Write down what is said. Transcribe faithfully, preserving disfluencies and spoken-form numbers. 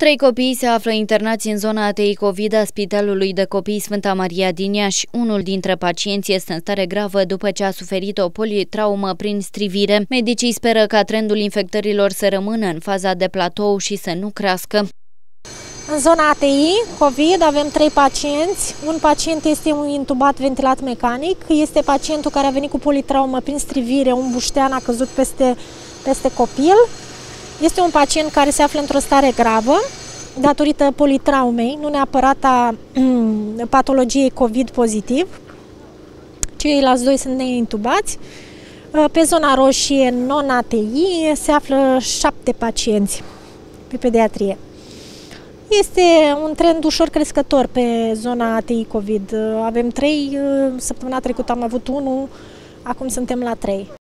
Trei copii se află internați în zona A T I COVID a Spitalului de Copii Sfânta Maria din Iași. Unul dintre pacienți este în stare gravă după ce a suferit o politraumă prin strivire. Medicii speră ca trendul infectărilor să rămână în faza de platou și să nu crească. În zona A T I COVID avem trei pacienți. Un pacient este un intubat ventilat mecanic. Este pacientul care a venit cu politraumă prin strivire, un buștean a căzut peste, peste copil. Este un pacient care se află într-o stare gravă datorită politraumei, nu neapărat a patologiei COVID pozitiv. Ceilalți doi sunt neintubați. Pe zona roșie, non-A T I, se află șapte pacienți pe pediatrie. Este un trend ușor crescător pe zona A T I COVID. Avem trei, săptămâna trecută am avut unul, acum suntem la trei.